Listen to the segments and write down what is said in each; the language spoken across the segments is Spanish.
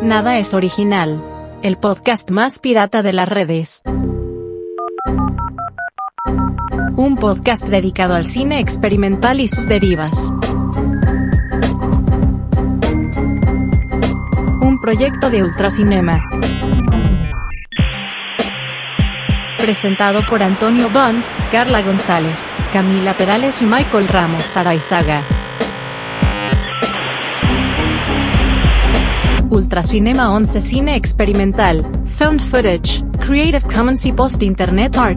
Nada es original. El podcast más pirata de las redes. Un podcast dedicado al cine experimental y sus derivas. Un proyecto de Ultracinema. Presentado por Antonio Bond, Carla González, Camila Perales y Michael Ramos Araizaga. Ultracinema 11 Cine Experimental, Found Footage, Creative Commons y Post-Internet Art.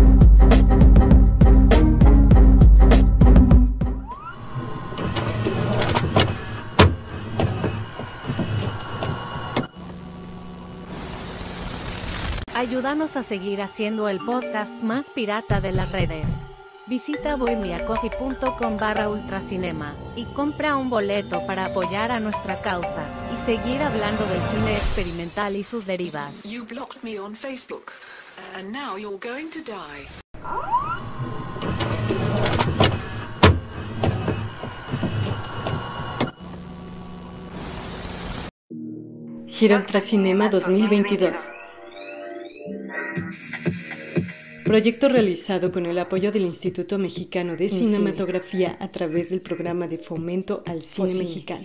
Ayúdanos a seguir haciendo el podcast más pirata de las redes. Visita buymeacoffee.com/ultracinema y compra un boleto para apoyar a nuestra causa y seguir hablando del cine experimental y sus derivas. You blocked me on Facebook, and now you're going to die. Gira Ultracinema 2022. Proyecto realizado con el apoyo del Instituto Mexicano de Cinematografía a través del Programa de Fomento al Cine Mexicano.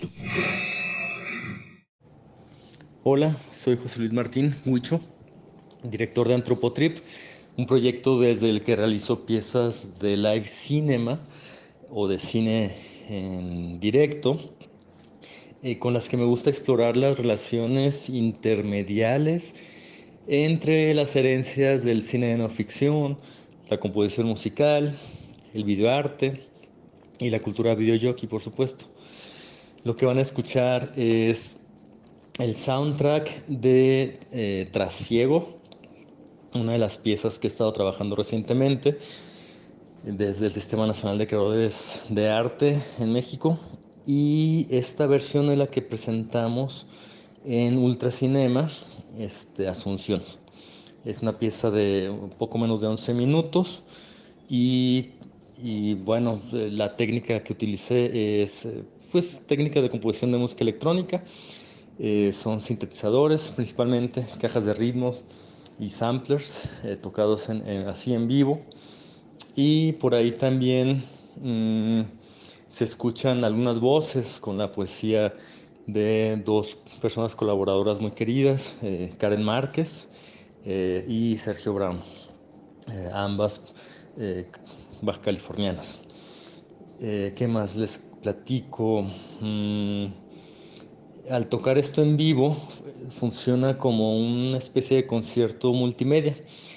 Hola, soy José Luis Martín Huicho, director de Antropotrip, un proyecto desde el que realizo piezas de live cinema o de cine en directo, con las que me gusta explorar las relaciones intermediales entre las herencias del cine de no ficción, la composición musical, el videoarte y la cultura videojockey, por supuesto. Lo que van a escuchar es el soundtrack de Trasiego, una de las piezas que he estado trabajando recientemente desde el Sistema Nacional de Creadores de Arte en México, y esta versión es la que presentamos en Ultracinema, Asunción. Es una pieza de un poco menos de 11 minutos y bueno, la técnica que utilicé es pues técnica de composición de música electrónica. Son sintetizadores principalmente, cajas de ritmos y samplers tocados así en vivo, y por ahí también se escuchan algunas voces con la poesía de dos personas colaboradoras muy queridas, Karen Márquez y Sergio Brown, ambas baja californianas. ¿Qué más les platico? Al tocar esto en vivo, funciona como una especie de concierto multimedia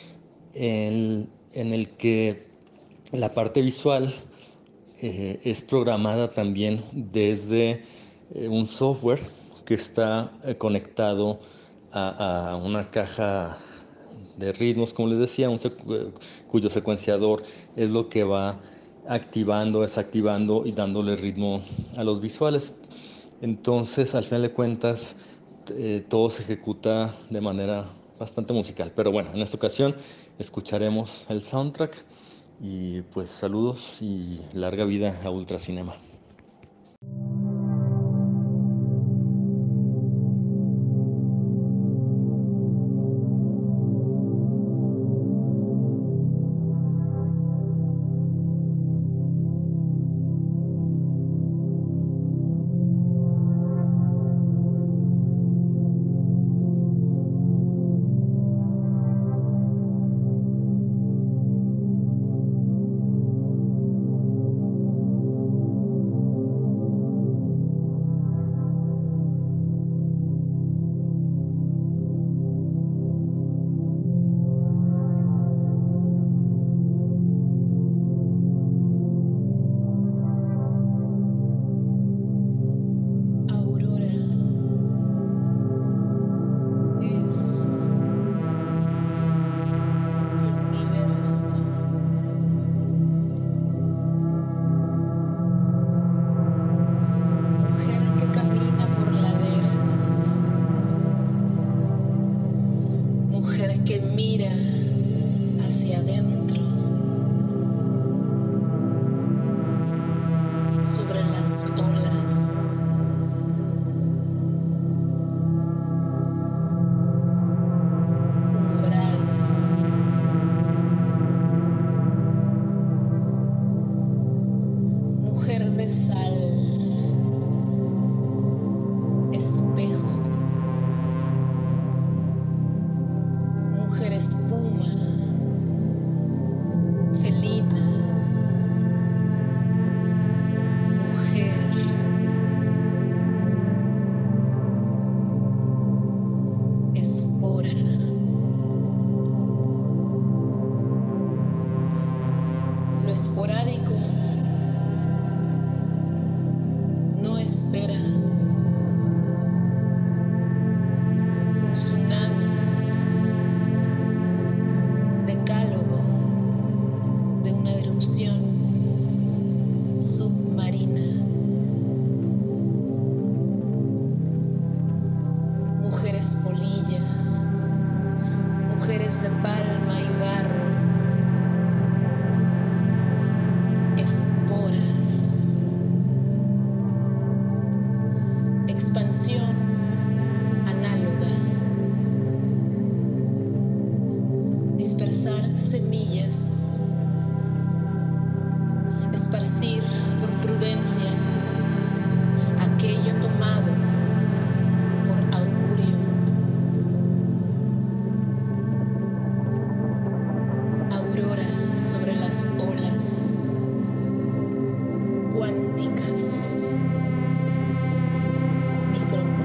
en el que la parte visual es programada también desde un software que está conectado a una caja de ritmos, como les decía, cuyo secuenciador es lo que va activando, desactivando y dándole ritmo a los visuales. Entonces, al final de cuentas, todo se ejecuta de manera bastante musical. Pero bueno, en esta ocasión escucharemos el soundtrack y pues saludos y larga vida a Ultracinema. expansión análoga, dispersar semillas, esparcir por prudencia aquello tomado por augurio, aurora sobre las olas cuánticas, micro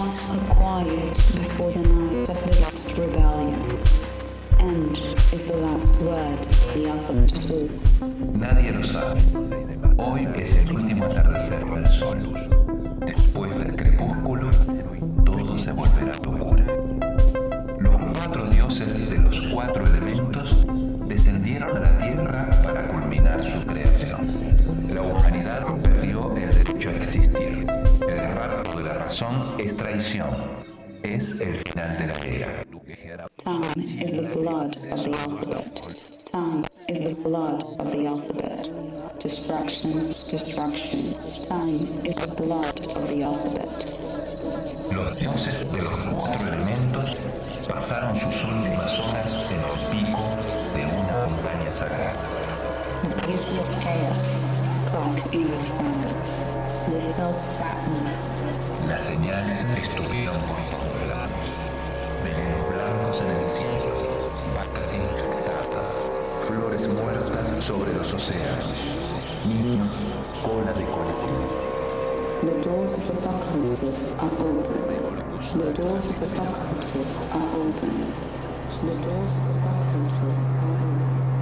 Night quiet before the night of the last rebellion. End is the last word, the alphabet O. Nadie lo sabe. Hoy es el último atardecer del sol. Después del crepúsculo, todo se volverá locura. Los 4 dioses de los 4 elementos descendieron a la tierra para culminar su creación. La humanidad perdió el derecho a existir. El rapto de la razón es traición. Es el final de la era. Time is the blood of the alphabet. Time is the blood of the alphabet. Destruction, destruction. Time is the blood of the alphabet. Los dioses de los 4 elementos pasaron sus últimas horas en el pico de una montaña sagrada. The beauty of chaos, clock in your fingers. The felt sadness. Las señales estuvieron congeladas. Venenos blancos en el cielo, vacas infectadas, flores muertas sobre los océanos, niños, cola de colectivo. The doors of apocalypses are open. The doors of apocalypses are open. The doors of apocalypses are open.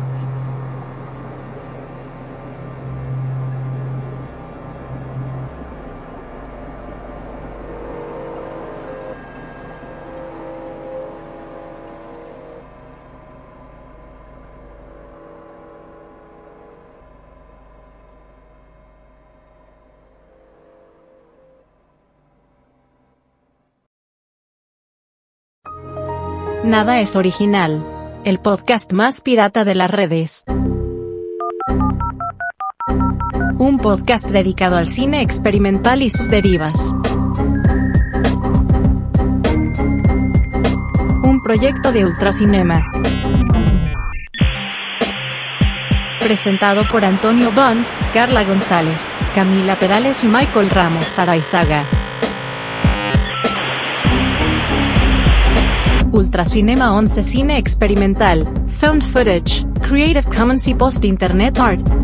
Nada es original. El podcast más pirata de las redes. Un podcast dedicado al cine experimental y sus derivas. Un proyecto de Ultracinema. Presentado por Antonio Bond, Carla González, Camila Perales y Michael Ramos Araizaga. Ultracinema 11 Cine experimental, Found Footage, Creative Commons y Post Internet Art.